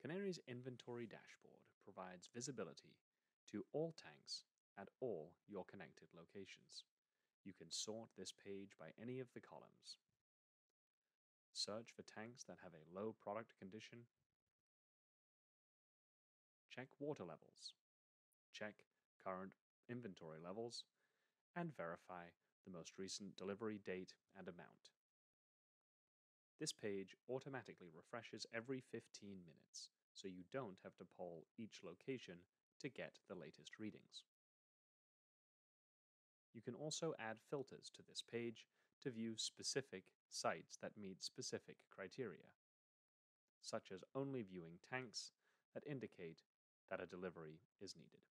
Canary's inventory dashboard provides visibility to all tanks at all your connected locations. You can sort this page by any of the columns. Search for tanks that have a low product condition. Check water levels. Check current inventory levels and verify the most recent delivery date and amount. This page automatically refreshes every 15 minutes, so you don't have to poll each location to get the latest readings. You can also add filters to this page to view specific sites that meet specific criteria, such as only viewing tanks that indicate that a delivery is needed.